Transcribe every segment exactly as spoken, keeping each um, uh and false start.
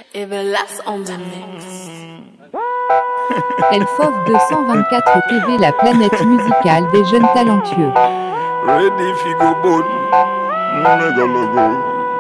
Everlast on the mix. Elfov deux cent vingt-quatre T V, la planète musicale des jeunes talentueux. Ready figo bon, nigga logo.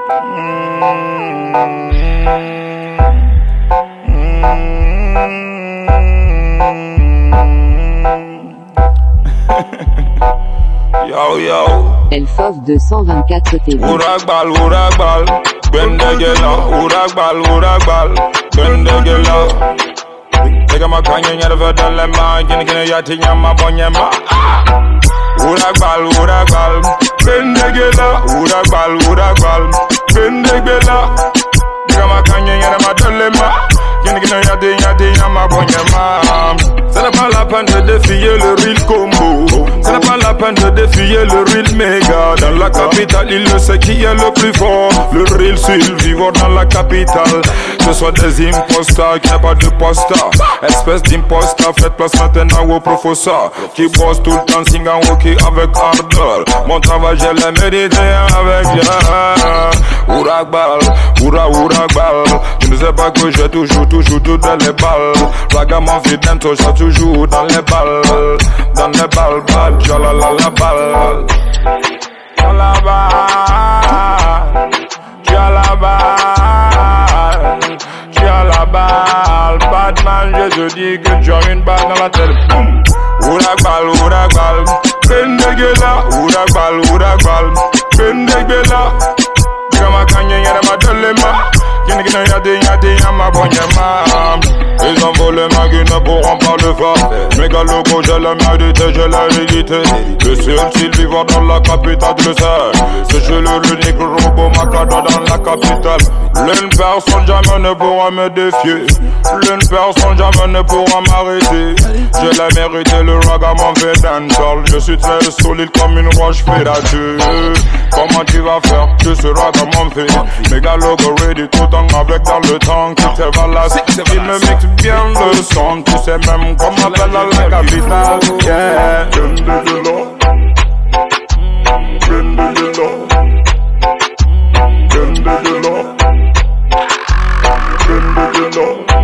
Yo yo. Elfov deux cent vingt-quatre T V. Uragbal, uragbal, bendegela, uragbal, uragbal, bendegela. Nigga ma kanye nyere vedele ma, gini gini yati nyama bonyema. Uragbal, uragbal, bendegela, uragbal, uragbal, bendegela. Nigga ma kanye nyere ma dele ma, gini gini yati yati nyama bonyema. Ça n'est pas la peine de défier le real combo. Ça n'est pas la peine de défier le real méga. Dans la capitale, il le sait qui est le plus fort. Le real survivant dans la capitale. Ce sont des imposteurs qui n'ont pas de poster. Espèce d'imposteur, faites place maintenant au professeur. Qui bosse tout le temps, sing and walkie avec ardeur. Mon travail, je l'ai mérité avec bien. Uragbal, oura uragbal. Tu ne sais pas que j'ai toujours, toujours tout dans les balles. Ragamuffin fidento, j'ai toujours dans les balles. Dans les balles, balles, tchalala la balle. Tchala balle, tchala balle, tchala balle. Batman, je te dis que tu as une balle dans la tête. Uragbal, uragbal, bendegela, uragbal, uragbal, bendegela. Kama kanye yere ma dolema, kini kini yade yade yama bonyema. Ils ont volé ma gueule, ne pourront pas le faire. Méga logo, je l'ai mérité, je l'ai hérité. Le seul survivant dans la capitale, je sais. C'est je l'unique robot macado dans la capitale. L'une personne jamais ne pourra me défier. L'une personne jamais ne pourra m'arrêter. Je l'ai mérité, le ragamuffin dancehall. Je suis très solide comme une roche fédérée. Comment tu vas faire? Je suis ragamuffin. Méga logo ready, tout en avec dans le temps. Qui te va là, il me mixe bien le son. Tu sais même comment appelle à la capitale. Yeah. Bendegela, bendegela, bendegela, bendegela.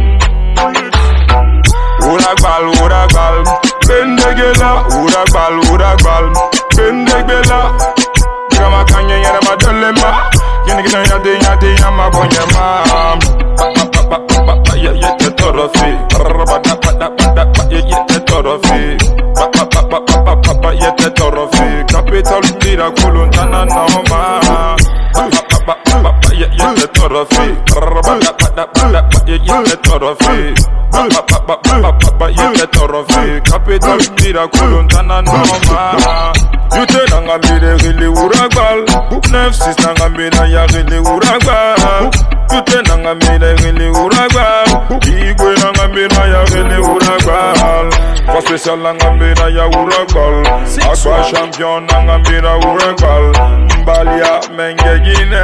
Uragbal, uragbal, bendegela, uragbal, uragbal, bendegela. Kama kanye yere ma dolema, kini kini yade yade yama bonyema. Pa pa pa pa pa pa ye ye te torofi, pa pa pa pa pa pa ye ye te torofi, pa pa pa pa pa pa pa ye te torofi. Capital tira kuluntana naoma, pa pa pa pa pa ye ye te torofi, pa pa pa pa pa ye ye te torofi, pa pa pa pa pa pa ye te torofi. Capital tira kuluntana naoma. You te nanga mire gili uragbal, neuf six nanga mire ya gili uragbal. You te nanga mire gili uragbal, igwe nanga mire ya gili uragbal. Pas spécial nanga mire ya uragbal, Aqua champion nanga mire uragbal. Mbalia menge gine,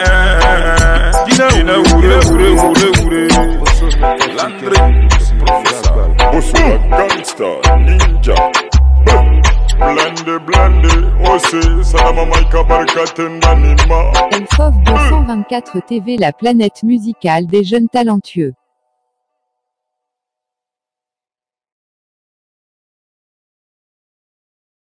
gine ure ure ure ure. Landry, Bosso gangsta ninja. Blende, blende, ose, salama maika barkaten danima. Elfov deux cent vingt-quatre T V, la planète musicale des jeunes talentueux.